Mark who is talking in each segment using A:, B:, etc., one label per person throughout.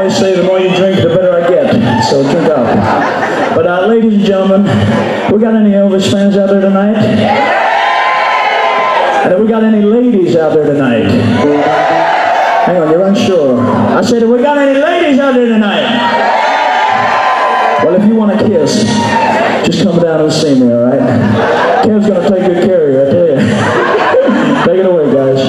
A: always say the more you drink, the better I get. So drink up. But ladies and gentlemen, we got any Elvis fans out there tonight? And have we got any ladies out there tonight? Hang on, you're unsure. I said, have we got any ladies out there tonight? Well, if you want a kiss, just come down and see me, all right? Kev's going to take good care of you, I tell you. Take it away, guys.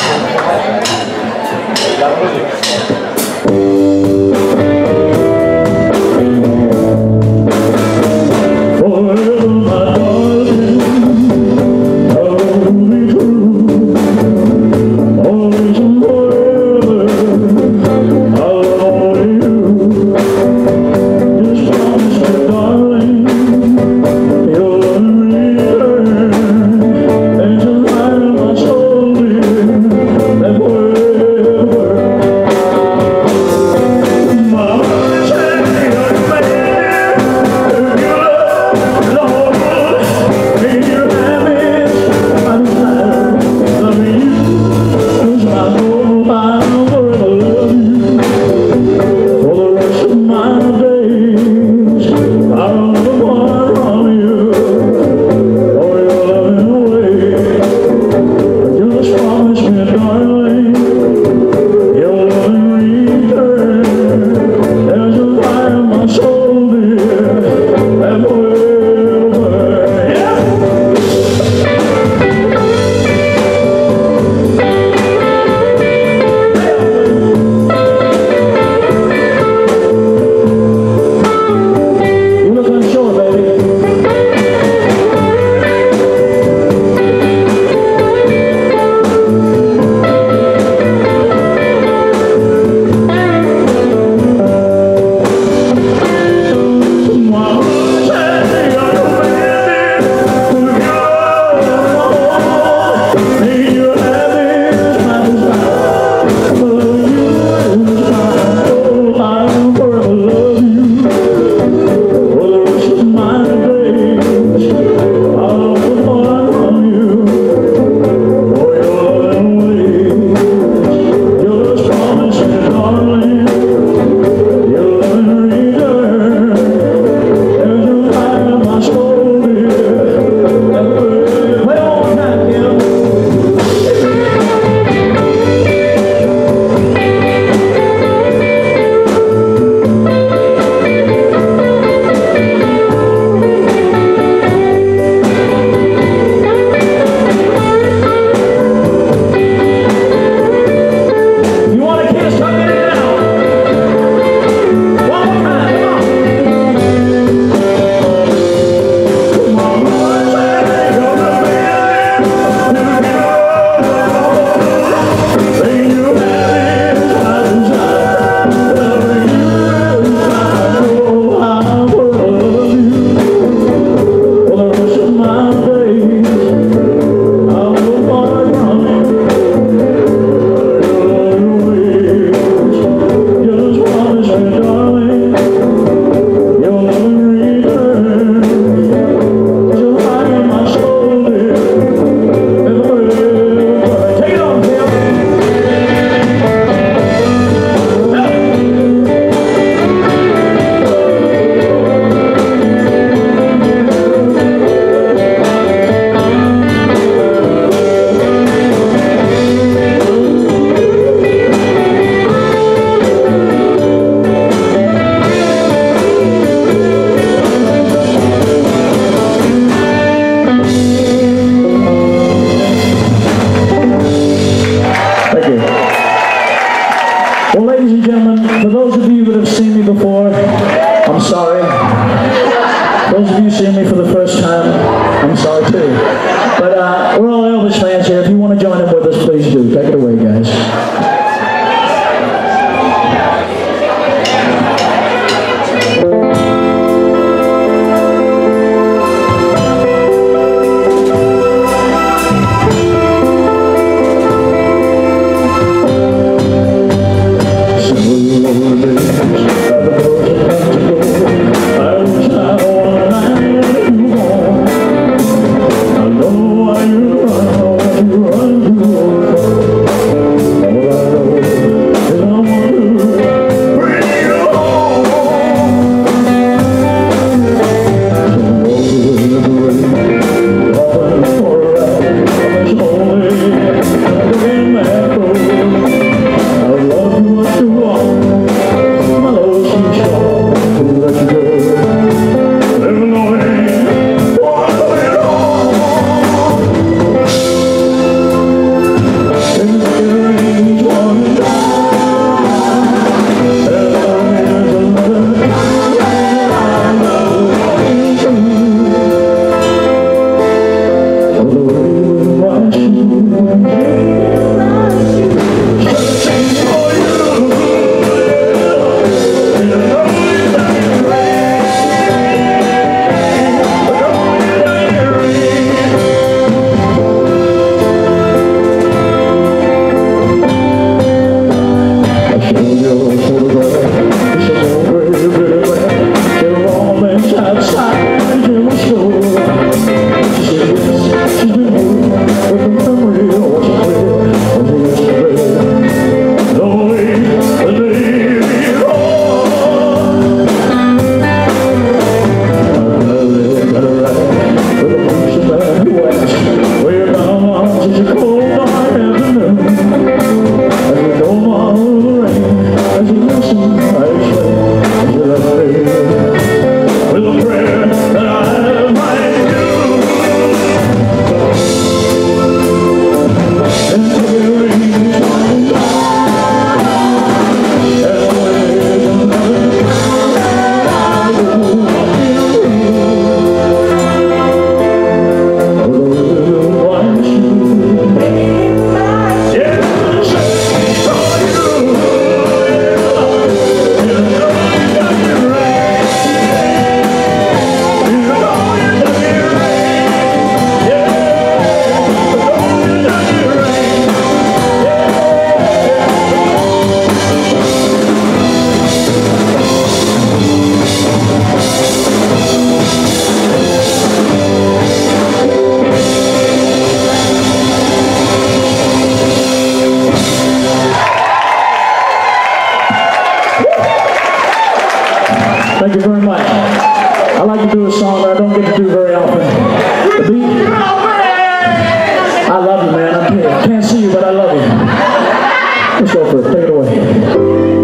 A: Well, ladies and gentlemen, for those of you that have seen me before, I'm sorry. Those of you seeing me for the first time, I'm sorry too. But we're all Elvis fans here. If you want to join in with us, please do. Take it away, guys.
B: I know I
A: Thank you very much. I like to do a song that I don't get to do very often. The beat. I love you, man. I can't see you, but I love you. Let's go for it. Take it away.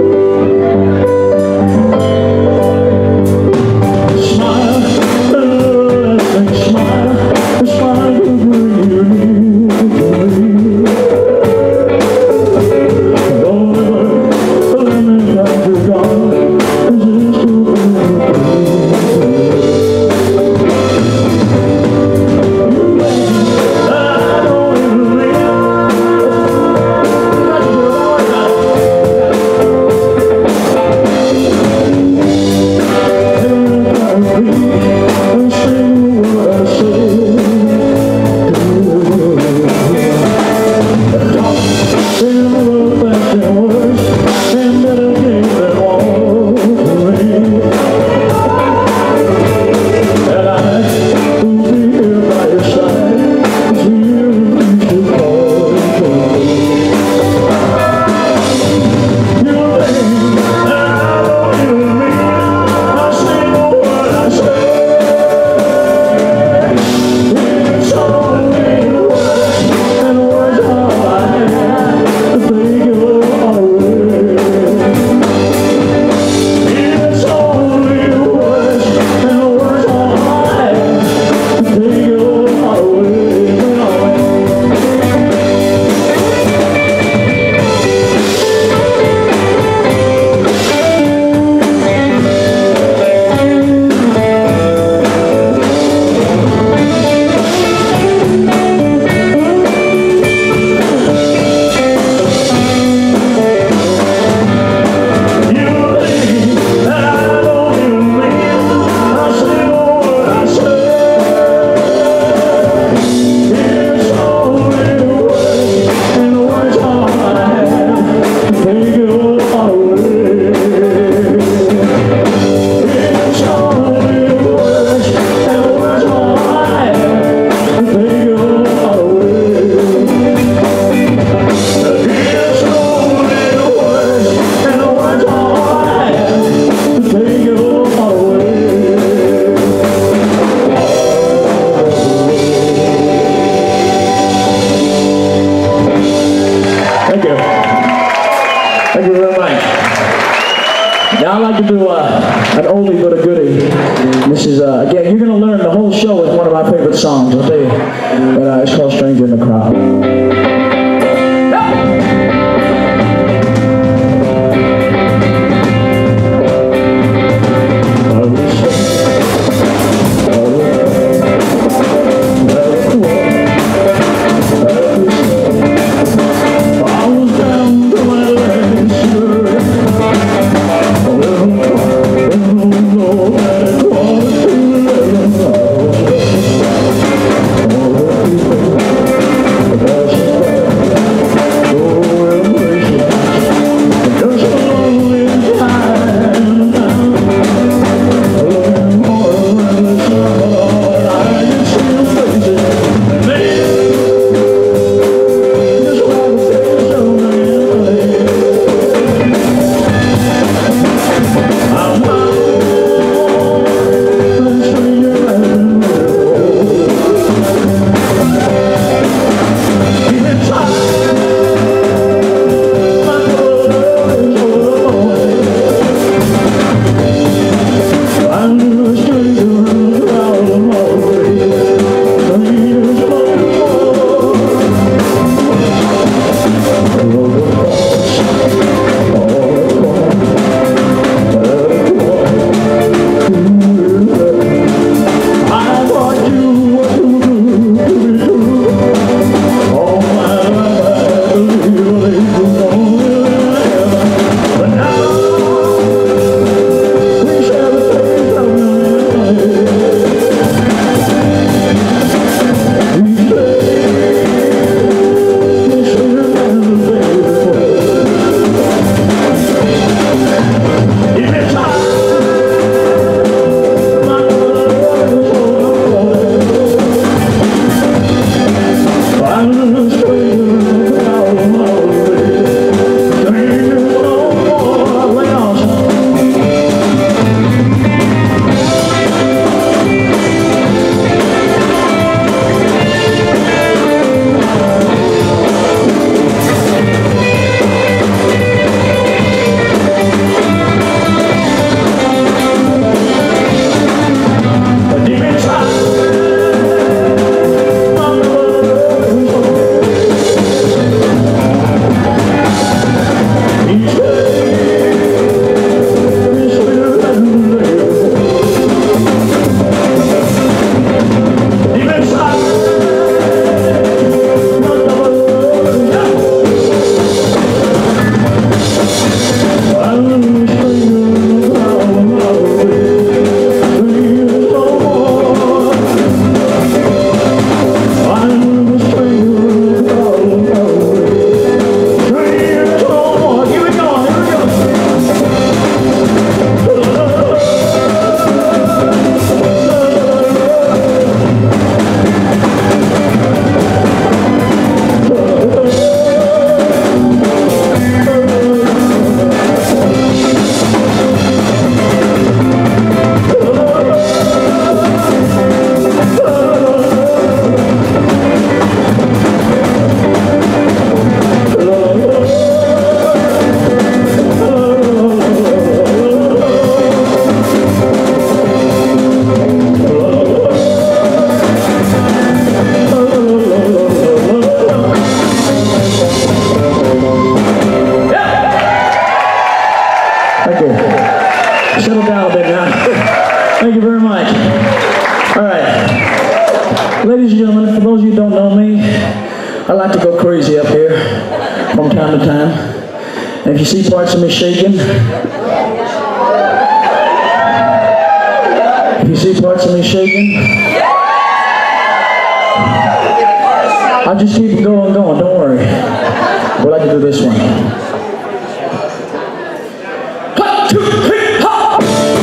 A: Now I like to do an oldie but a goodie. This is, again, you're going to learn the whole show with one of my favorite songs, I'll tell you. But it's called Stranger in the Crowd. Thank you. Settle down a bit now. Thank you very much. All right. Ladies and gentlemen, for those of you who don't know me, I like to go crazy up here from time to time. And if you see parts of me shaking, I'll just keep it going, don't worry. We'd like to do this one. 1, 2, 3, hop!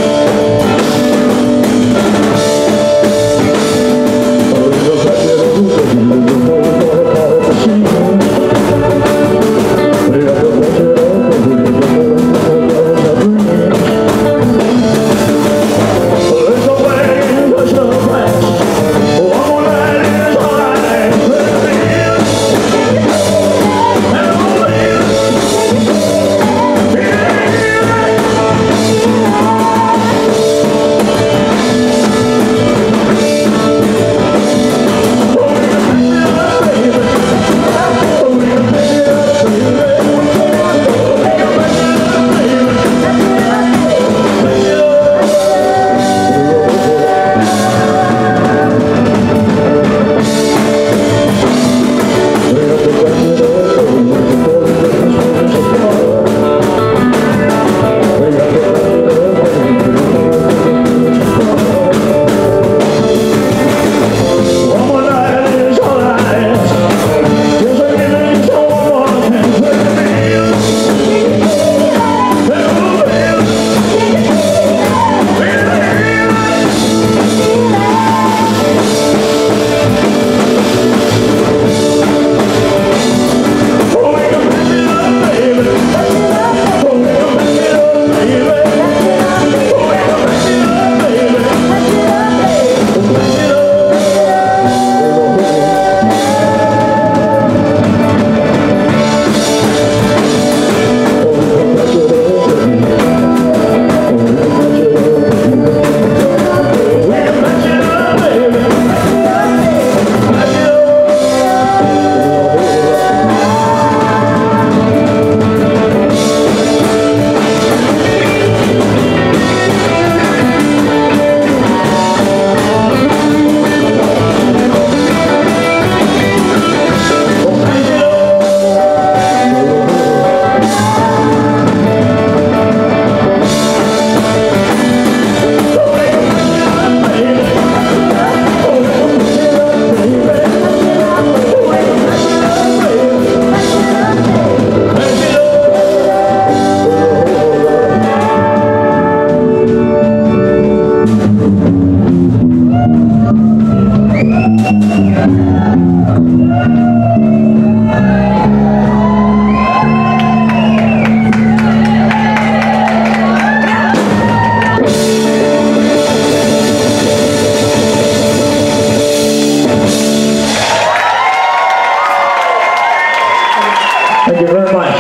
A: Thank you very much.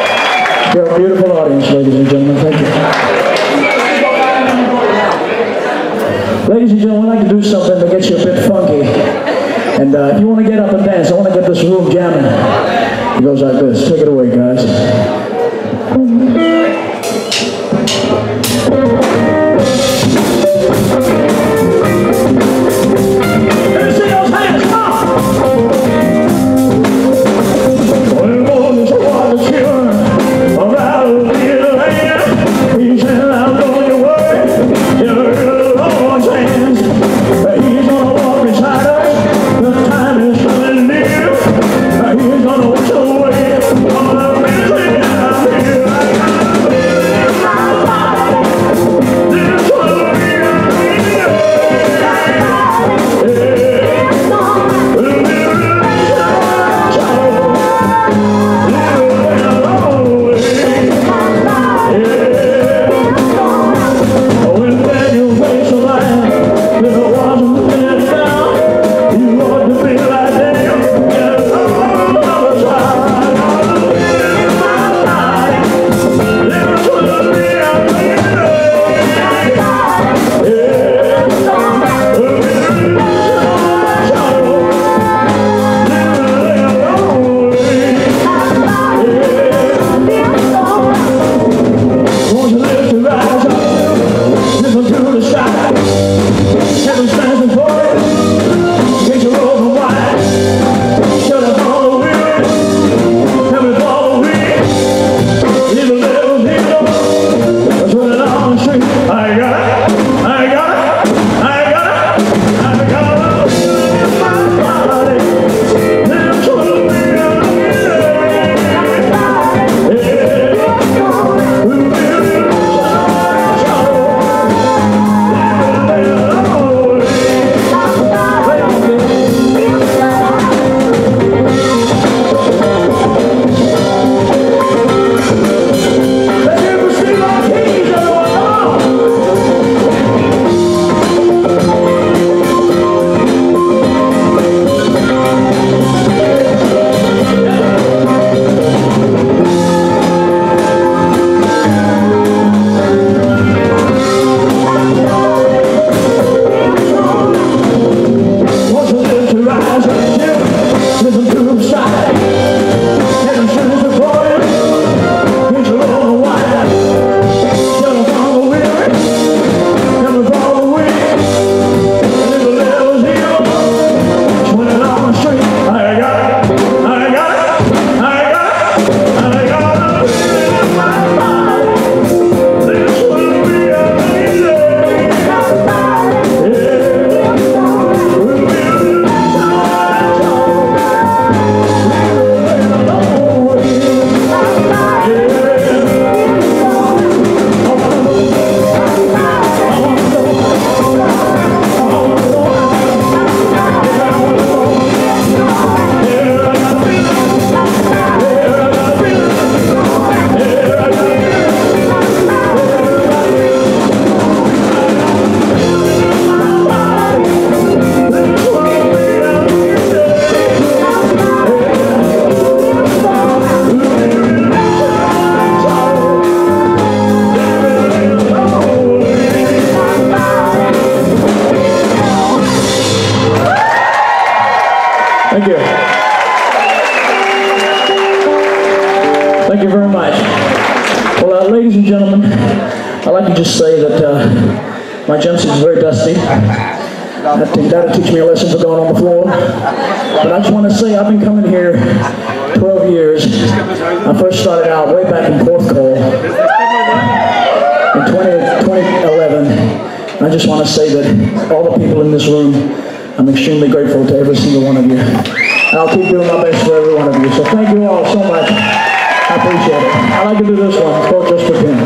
A: You're a beautiful audience, ladies and gentlemen. Thank you. Ladies and gentlemen, I'd like to do something that gets you a bit funky. And if you want to get up and dance, I want to get this room jamming. It goes like this. Take it away, guys. He's gonna wash away all the misery. I'd like to just say that my jumpsuit is very dusty. That'll teach me a lesson for going on the floor. But I just want to say I've been coming here 12 years. I first started out way back in Fourth Cole in 2011. I just want to say that all the people in this room, I'm extremely grateful to every single one of you. And I'll keep doing my best for every one of you. So thank you all so much. I appreciate it. I like to do this one. It's called Just Pretend.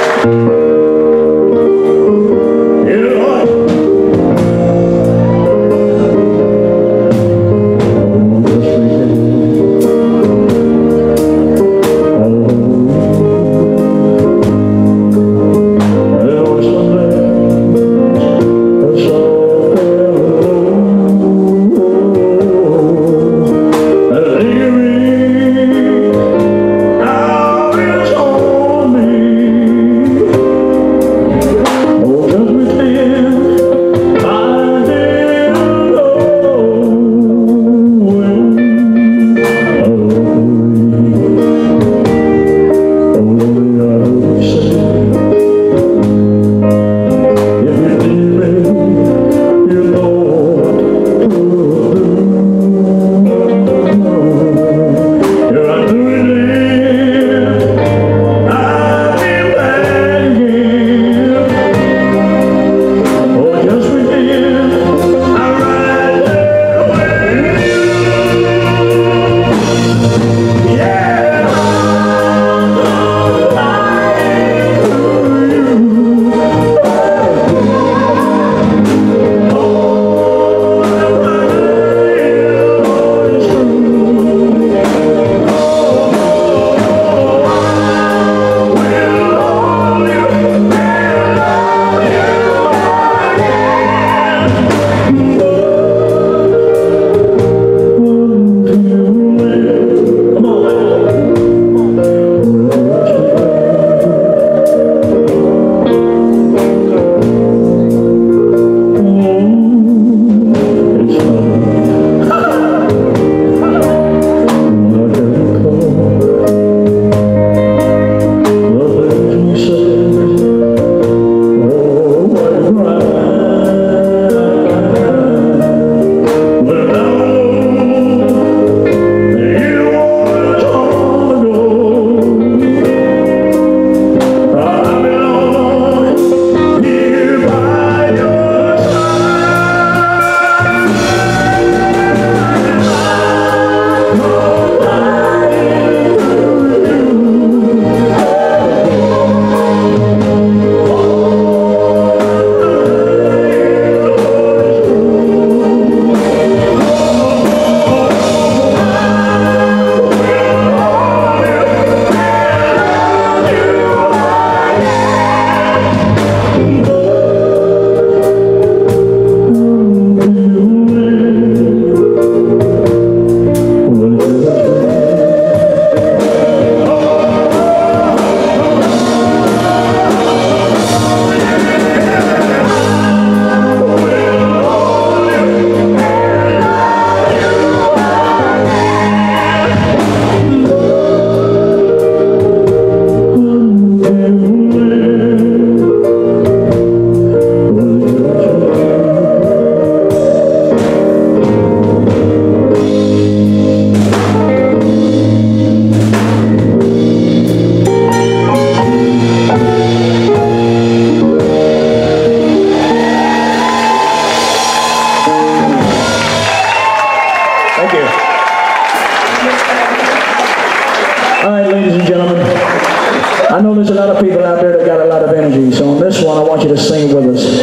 A: I know there's a lot of people out there that got a lot of energy, so on this one I want you to sing with us.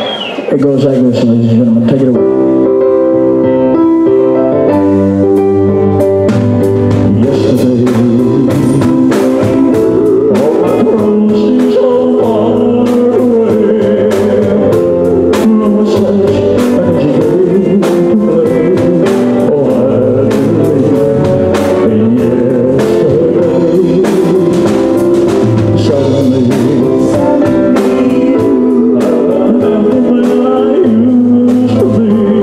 A: It goes like this, ladies and gentlemen. Take it away.
B: Suddenly, I remember when I used to be.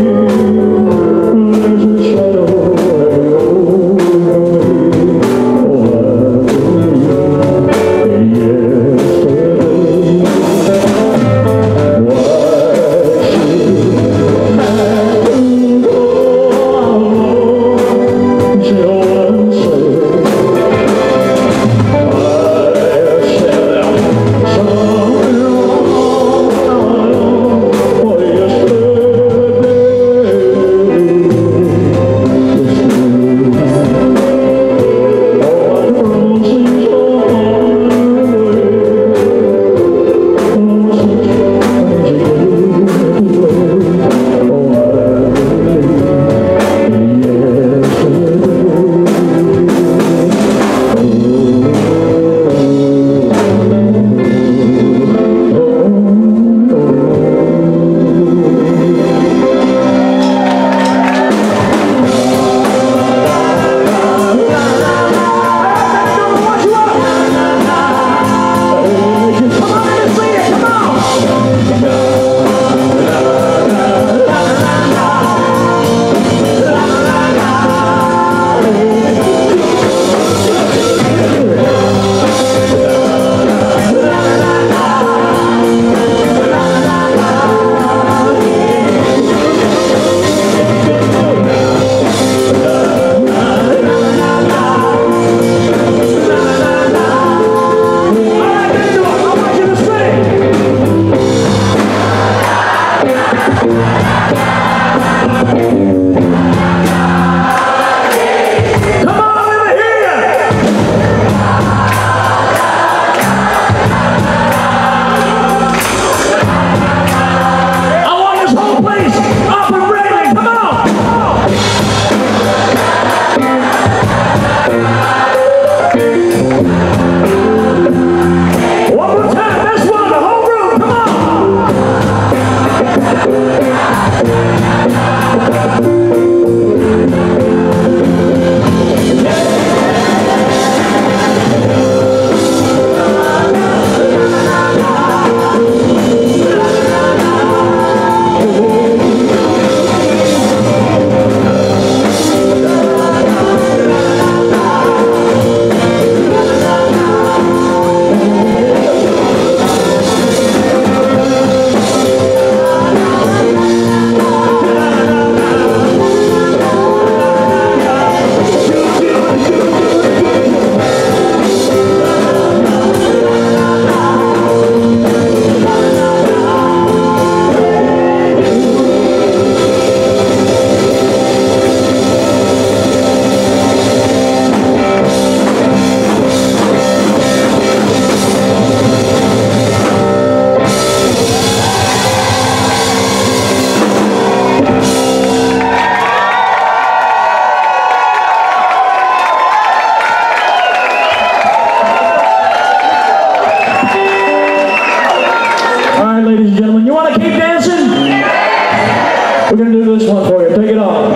A: gonna do this one for you. Take it off.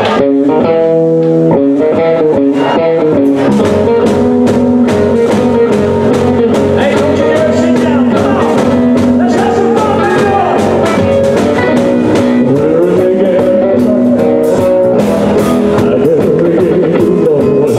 A: Hey, don't you ever sit down. Come on. Let's have some fun, baby. Where they get, I get to know what's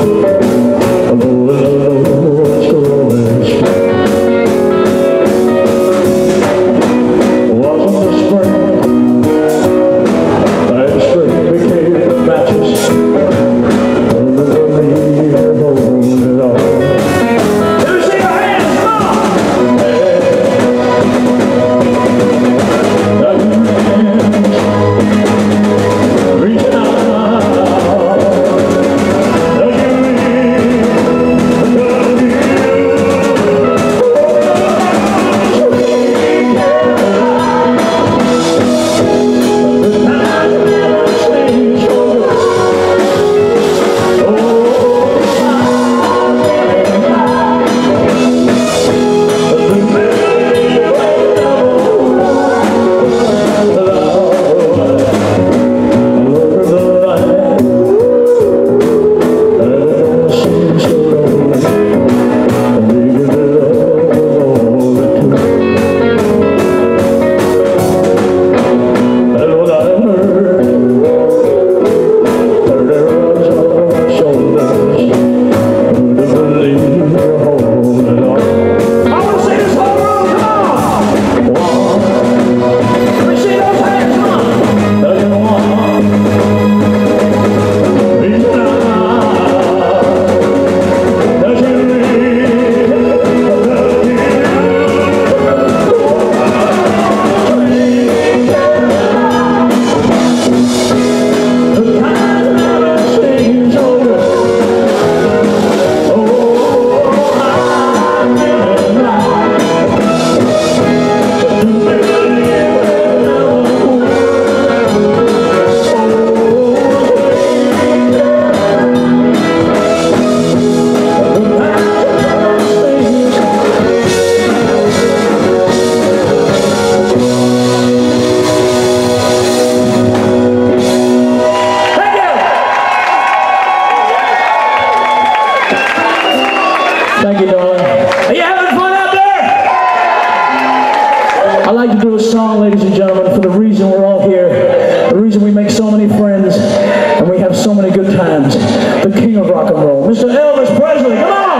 A: Thank you, darling. Are you having fun out there? I like to do a song, ladies and gentlemen, for the reason we're all here, the reason we make so many friends, and we have so many good times. The king of rock and roll, Mr. Elvis Presley. Come on!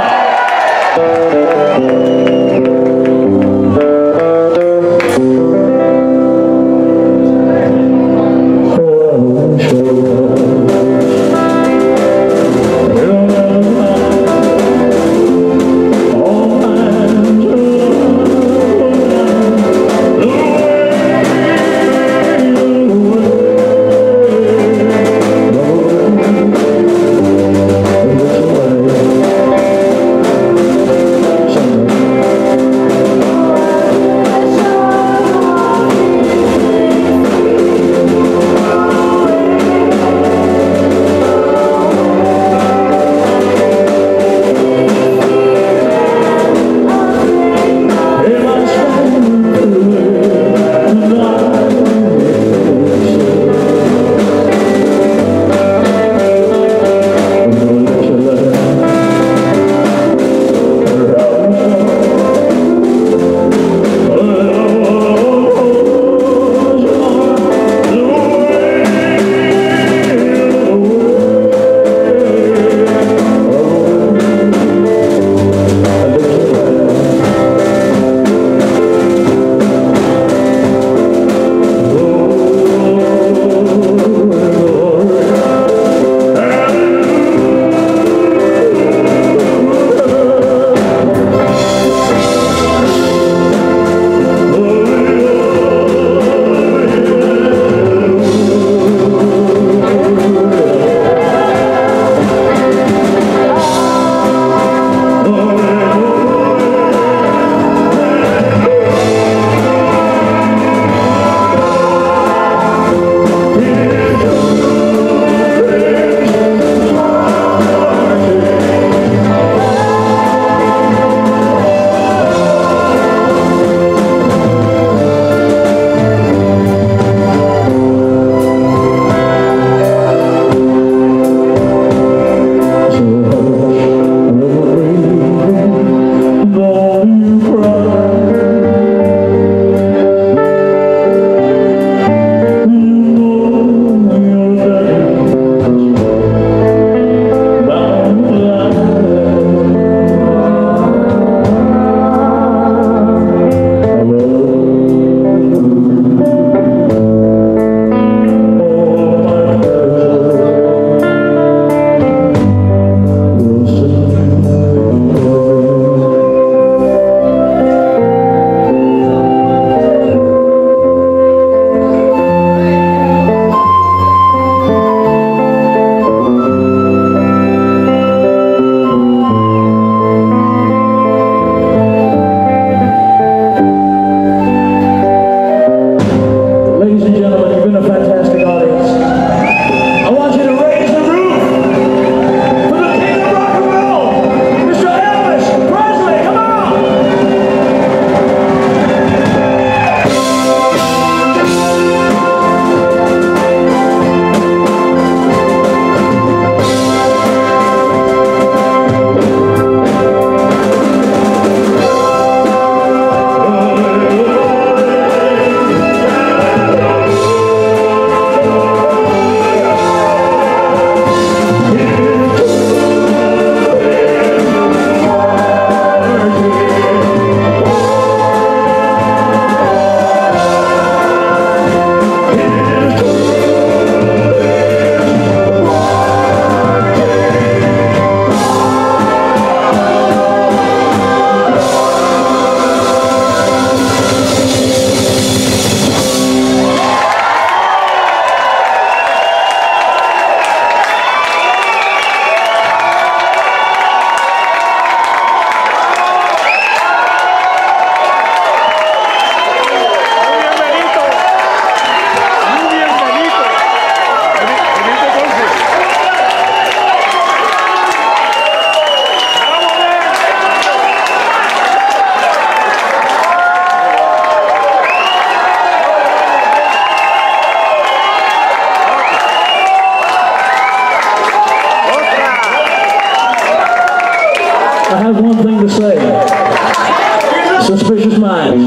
A: I have one thing to say. Suspicious minds.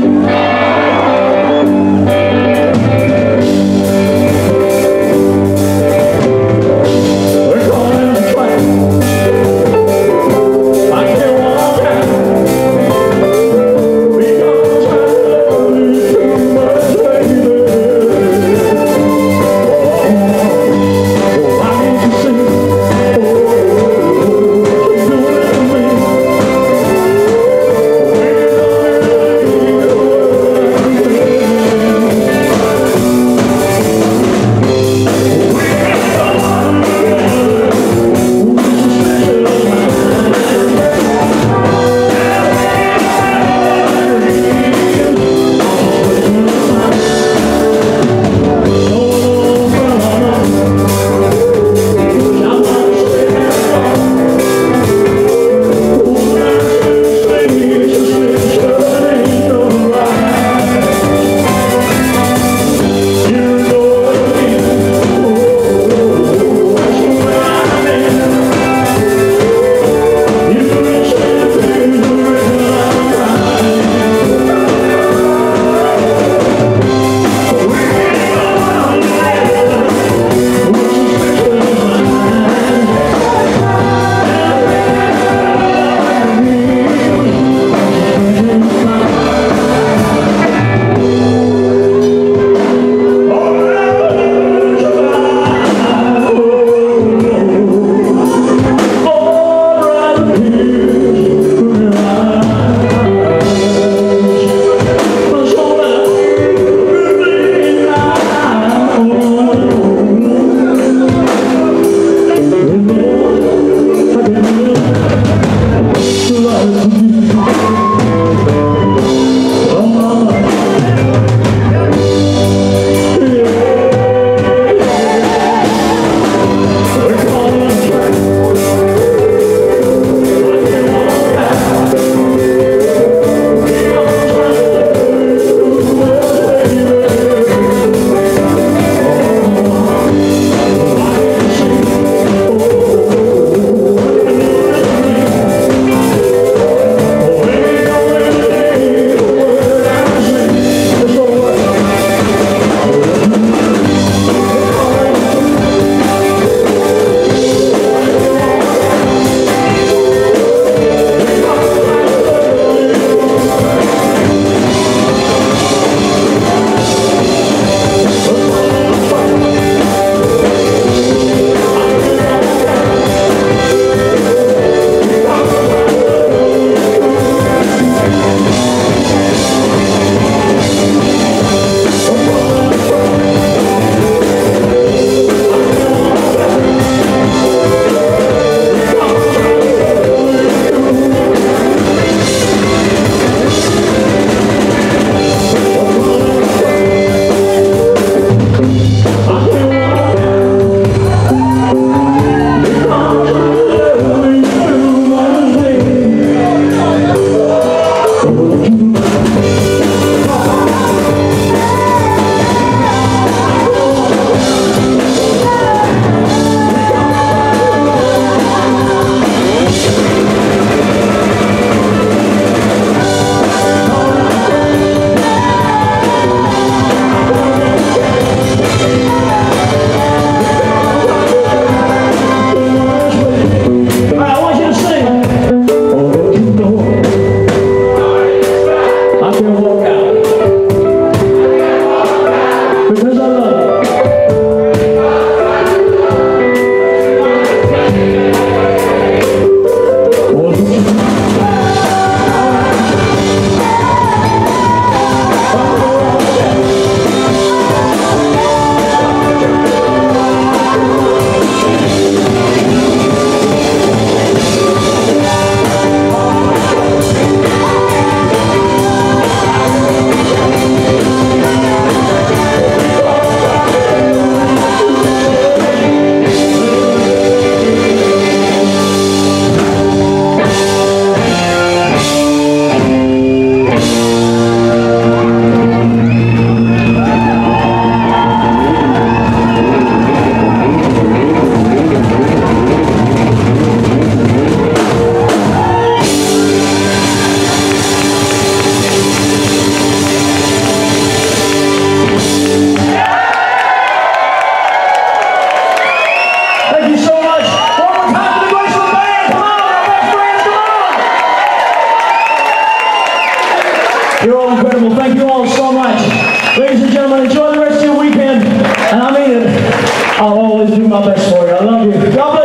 A: incredible. Thank you all so much. Ladies and gentlemen, enjoy the rest of your weekend. And I mean it. I'll always do my best for you. I love you. God